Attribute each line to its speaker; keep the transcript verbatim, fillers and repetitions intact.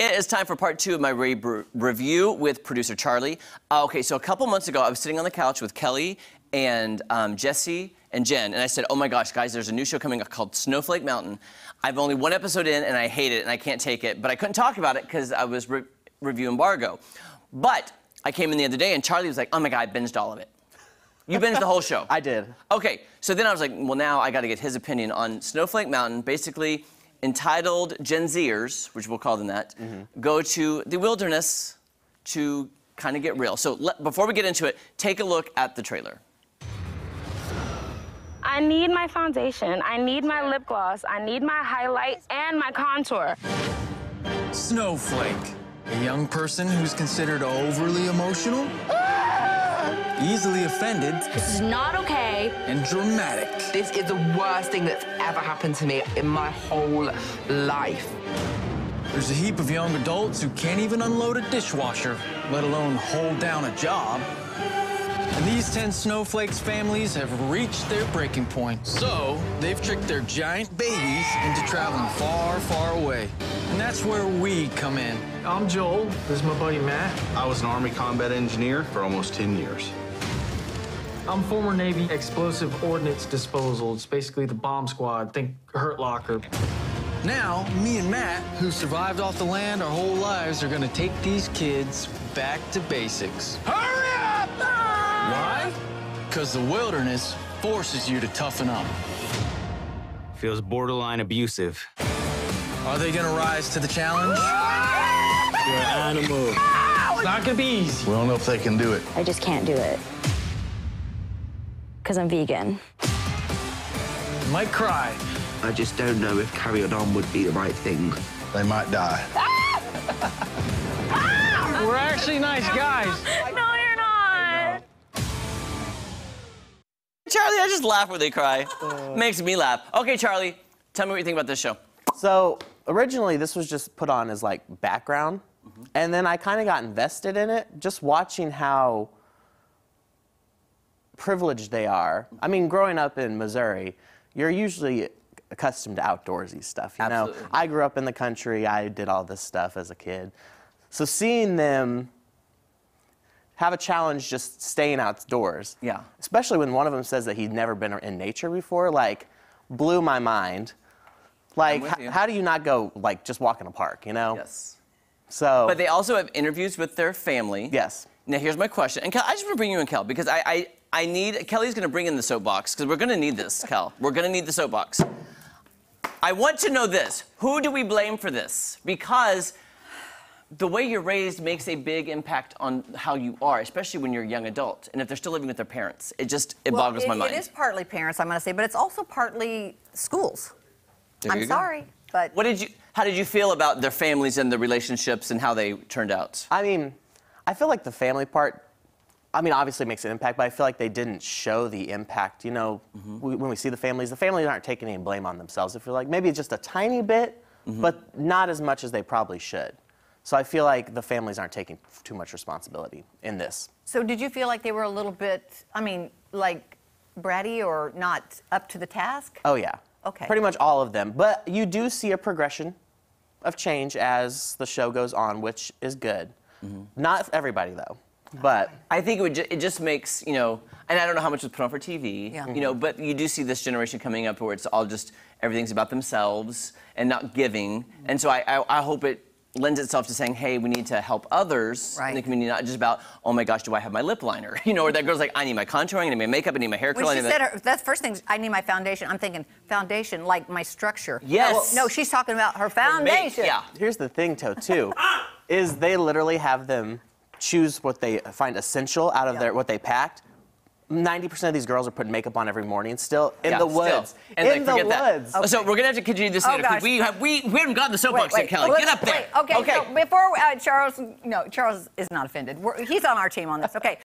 Speaker 1: It is time for part two of my re review with producer Charlie. Uh, okay, so a couple months ago, I was sitting on the couch with Kelly and um, Jesse and Jen, and I said, oh my gosh, guys, there's a new show coming up called Snowflake Mountain. I've only one episode in, and I hate it, and I can't take it, but I couldn't talk about it because I was re review embargo. But I came in the other day, and Charlie was like, oh my God, I binged all of it. You binged the whole show.
Speaker 2: I did.
Speaker 1: Okay, so then I was like, well, now I got to get his opinion on Snowflake Mountain. Basically, entitled Gen Zers, which we'll call them that, mm-hmm. go to the wilderness to kind of get real. So let, before we get into it, take a look at the trailer.
Speaker 3: I need my foundation, I need my lip gloss, I need my highlight and my contour.
Speaker 4: Snowflake, a young person who's considered overly emotional, easily offended.
Speaker 3: This is not okay.
Speaker 4: And dramatic.
Speaker 5: This is the worst thing that's ever happened to me in my whole life.
Speaker 4: There's a heap of young adults who can't even unload a dishwasher, let alone hold down a job. And these ten Snowflakes families have reached their breaking point. So they've tricked their giant babies into traveling far, far away. And that's where we come in.
Speaker 6: I'm Joel. This is my buddy Matt.
Speaker 7: I was an Army combat engineer for almost ten years.
Speaker 6: I'm former Navy explosive ordnance disposal. It's basically the bomb squad. Think Hurt Locker.
Speaker 4: Now, me and Matt, who survived off the land our whole lives, are gonna take these kids back to basics. Hurry up! Why? Because the wilderness forces you to toughen up.
Speaker 7: Feels borderline abusive.
Speaker 4: Are they gonna rise to the challenge?
Speaker 6: You're an animal. It's not gonna be easy.
Speaker 8: We don't know if they can do it.
Speaker 9: I just can't do it. Because I'm vegan.
Speaker 6: You might cry.
Speaker 5: I just don't know if carrying on would be the right thing.
Speaker 8: They might die.
Speaker 6: We're actually nice guys.
Speaker 3: No, you're not.
Speaker 1: Charlie, I just laugh when they cry. Uh... Makes me laugh. Okay, Charlie, tell me what you think about this show.
Speaker 2: So originally, this was just put on as like background, mm-hmm. and then I kind of got invested in it, just watching how privileged they are. I mean, growing up in Missouri, you're usually accustomed to outdoorsy stuff, you
Speaker 1: Absolutely.
Speaker 2: know? I grew up in the country, I did all this stuff as a kid. So seeing them have a challenge just staying outdoors,
Speaker 1: yeah.
Speaker 2: especially when one of them says that he'd never been in nature before, like, blew my mind. Like, how do you not go, like, just walk in a park, you know?
Speaker 1: Yes.
Speaker 2: So.
Speaker 1: But they also have interviews with their family.
Speaker 2: Yes.
Speaker 1: Now, here's my question. And Kel, I just want to bring you in, Kel, because I, I, I need, Kelly's going to bring in the soapbox, because we're going to need this, Kel. We're going to need the soapbox. I want to know this. Who do we blame for this? Because the way you're raised makes a big impact on how you are, especially when you're a young adult. And if they're still living with their parents, it just, it
Speaker 10: well,
Speaker 1: boggles
Speaker 10: it,
Speaker 1: my mind.
Speaker 10: It is partly parents, I'm going to say, but it's also partly schools.
Speaker 1: There
Speaker 10: I'm sorry, but...
Speaker 1: What did you, how did you feel about their families and the relationships and how they turned out?
Speaker 2: I mean, I feel like the family part, I mean, obviously makes an impact, but I feel like they didn't show the impact. You know, mm-hmm. we, when we see the families, the families aren't taking any blame on themselves. I feel like maybe just a tiny bit, mm-hmm. but not as much as they probably should. So I feel like the families aren't taking too much responsibility in this.
Speaker 10: So did you feel like they were a little bit, I mean, like bratty or not up to the task?
Speaker 2: Oh, yeah.
Speaker 10: Okay.
Speaker 2: Pretty much all of them. But you do see a progression of change as the show goes on, which is good. Mm-hmm. Not everybody, though. But
Speaker 1: I think it would. Ju it just makes, you know, and I don't know how much was put on for T V,
Speaker 10: yeah.
Speaker 1: you know, but you do see this generation coming up where it's all just everything's about themselves and not giving. Mm-hmm. And so I, I, I hope it lends itself to saying, hey, we need to help others
Speaker 10: right.
Speaker 1: in the community, not just about, oh my gosh, do I have my lip liner? You know, or that girl's like, I need my contouring, I need my makeup, I need my hair curl.
Speaker 10: When she
Speaker 1: I need
Speaker 10: said
Speaker 1: my...
Speaker 10: her, that's first thing, I need my foundation. I'm thinking foundation, like my structure.
Speaker 1: Yes.
Speaker 10: No, no she's talking about her foundation.
Speaker 1: Her yeah.
Speaker 2: Here's the thing, Toe, too, is they literally have them choose what they find essential out of yeah. their what they packed. ninety percent of these girls are putting makeup on every morning still in
Speaker 1: yeah,
Speaker 2: the woods.
Speaker 1: And
Speaker 2: in
Speaker 1: like,
Speaker 2: the woods.
Speaker 1: Okay. So we're going to have to continue this
Speaker 10: oh,
Speaker 1: later because we, have, we, we haven't gotten the soapbox yet, Kelly. Get up there.
Speaker 10: Wait, okay, okay. So before uh, Charles, no, Charles is not offended. We're, he's on our team on this. Okay,